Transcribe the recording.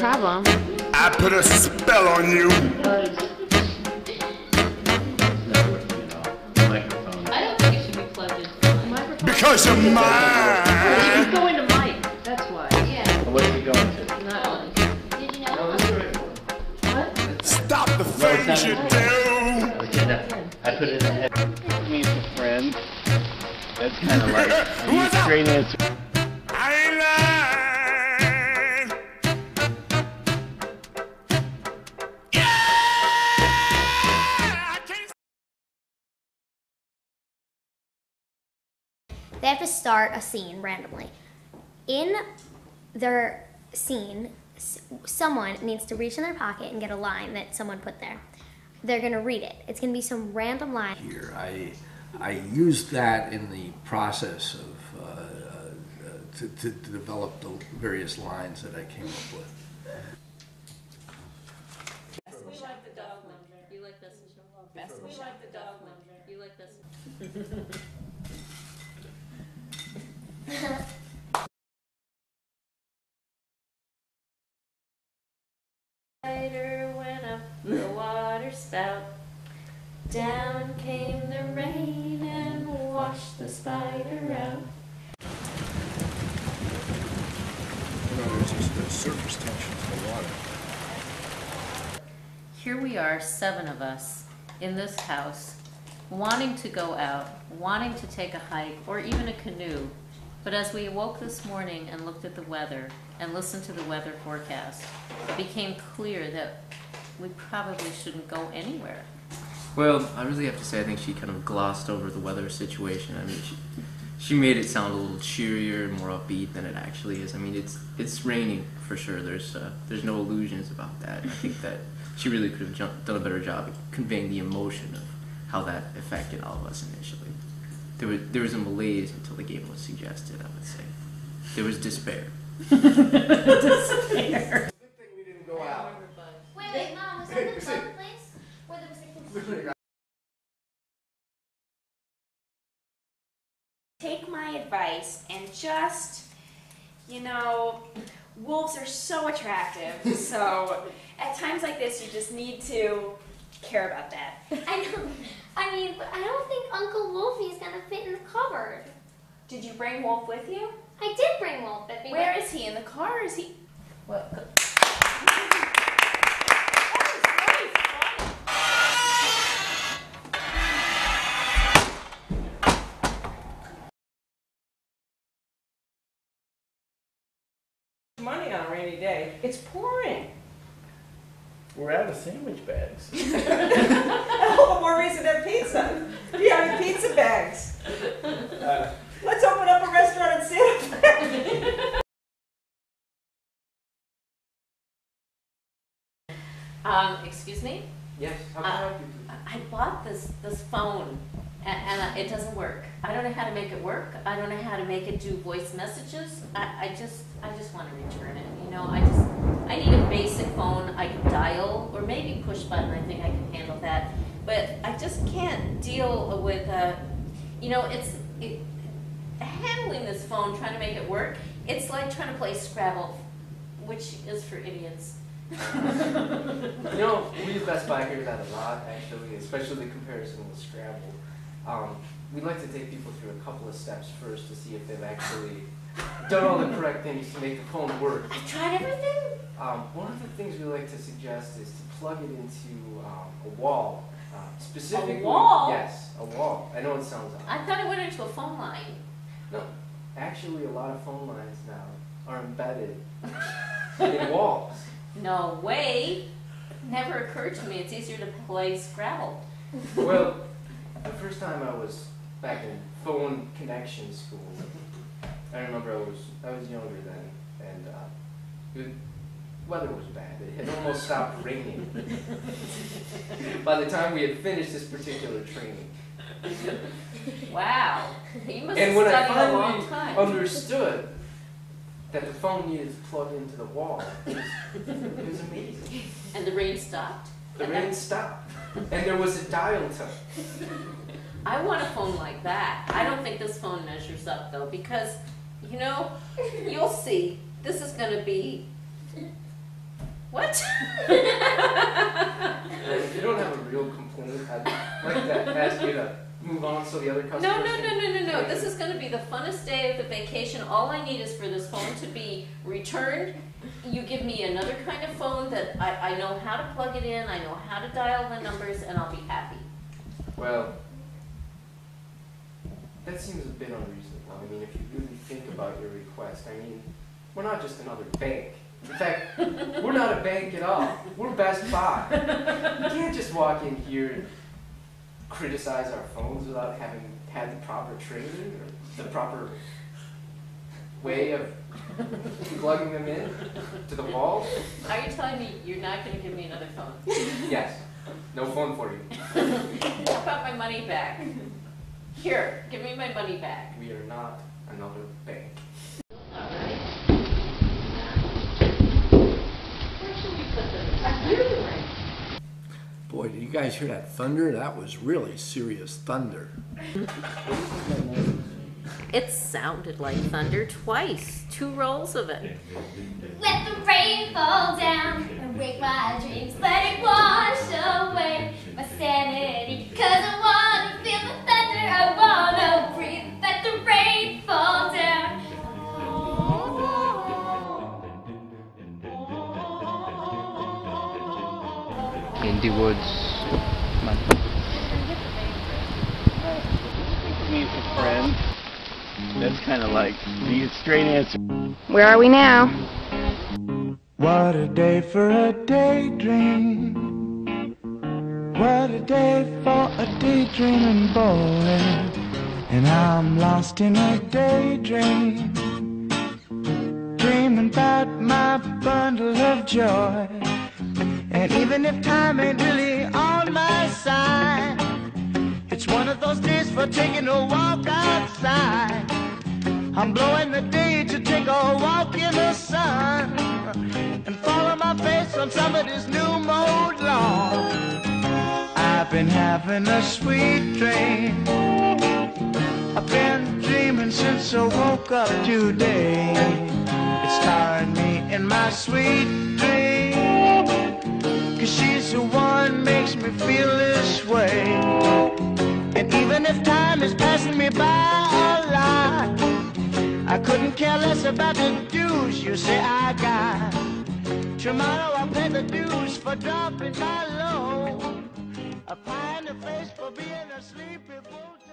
problem. I put a spell on you. Microphone. I don't think it should be plugged into the microphone. Because you're mine. It's going to mic. That's why. Yeah. What's it going to? Not on. Did you know? No, this is the right one. What? Stop the things you do. Okay, no. I put it in the head. Means a friend. That's kind of like a straight answer. I ain't lying. Yeah! I can't. They have to start a scene randomly. In their scene, someone needs to reach in their pocket and get a line that someone put there. They're going to read it. It's going to be some random line. Here, I used that in the process of to develop the various lines that I came up with. We like the dog one. You like this? We like the dog one. You like this? Spider went up the water spout. Down came the rain and washed the spider out. There's just the surface tension of the water. Here we are, 7 of us, in this house, wanting to go out, wanting to take a hike, or even a canoe. But as we awoke this morning and looked at the weather and listened to the weather forecast, it became clear that we probably shouldn't go anywhere. Well, I really have to say I think she kind of glossed over the weather situation. I mean, she made it sound a little cheerier and more upbeat than it actually is. I mean, it's raining for sure. There's no illusions about that. I think that she really could have done a better job of conveying the emotion of how that affected all of us initially. There was a malaise until the game was suggested, I would say. There was despair. Despair. Wait, Mom, was that the fun place? Where there was a casino? Take my advice and just, you know, wolves are so attractive, so at times like this you just need to care about that. I know. I mean, but I don't think Uncle Wolfie's gonna fit in the cupboard. Did you bring Wolf with you? I did bring Wolf with me. Where is he? In the car? Is he? What? Money on a rainy day. It's pouring. We're out of sandwich bags. All the more reason to have pizza. Do you have any pizza bags? Let's open up a restaurant in Santa Fe. Excuse me? Yes, how can I help you? I bought this phone and it doesn't work. I don't know how to make it work. I don't know how to make it do voice messages. I just want to return it. You know, I need a basic phone. I can dial or maybe push button. I think I can handle that. But I just can't deal with, you know, handling this phone, trying to make it work. It's like trying to play Scrabble, which is for idiots. You know, we at Best Buy hear that a lot, actually, especially the comparison with Scrabble. We'd like to take people through a couple of steps first to see if they've actually done all the correct things to make the phone work. I tried everything. One of the things we like to suggest is to plug it into a wall. Specifically, a wall? Yes, a wall. I know it sounds odd. I thought it went into a phone line. No, actually a lot of phone lines now are embedded in walls. No way. Never occurred to me. It's easier to play Scrabble. Well, the first time I was back in phone connection school, I remember I was younger then, and the weather was bad. It had almost stopped raining by the time we had finished this particular training. Wow. You must And have when I studied a long finally time. understood that the phone needed to plug into the wall, it was amazing. And the rain stopped? The rain stopped, and there was a dial tone. I want a phone like that. I don't think this phone measures up, though, because, you know, you'll see. This is going to be What? If you don't have a real complaint, I'd like to ask you to move on so the other customers No. can- This is going to be the funnest day of the vacation. All I need is for this phone to be returned. You give me another kind of phone that I know how to plug it in, I know how to dial the numbers, and I'll be happy. Well, that seems a bit unreasonable. I mean, if you really think about your request, I mean, we're not just another bank. In fact, we're not a bank at all. We're Best Buy. You can't just walk in here and criticize our phones without having had the proper training or the proper way of plugging them in to the wall. Are you telling me you're not going to give me another phone? Yes. No phone for you. How about my money back? Here, give me my money back. We are not another bank. Boy, did you guys hear that thunder? That was really serious thunder. It sounded like thunder twice. 2 rolls of it. Let the rain fall down and wake my dreams. Let it wash away my sanity. 'Cause I wanna feel the thunder. I wanna breathe. Let the rain fall down. In the woods. Come on. Me as a friend. That's kind of like the straight answer. Where are we now? What a day for a daydream. What a day for a daydreaming boy. And I'm lost in a daydream, dreaming about my bundle of joy. And even if time ain't really on my side, it's one of those days for taking a walk outside. I'm blowing the day to take a walk in the sun and follow my face on somebody's new mode lawn. I've been having a sweet dream. I've been dreaming since I woke up today. It's tiring me in my sweet dream, 'cause she's the one makes me feel this way. And even if time is passing me by a lot, I couldn't care less about the dues you say I got. Tomorrow I'll pay the dues for dropping my load, a pie in the face for being a sleepy bulldog.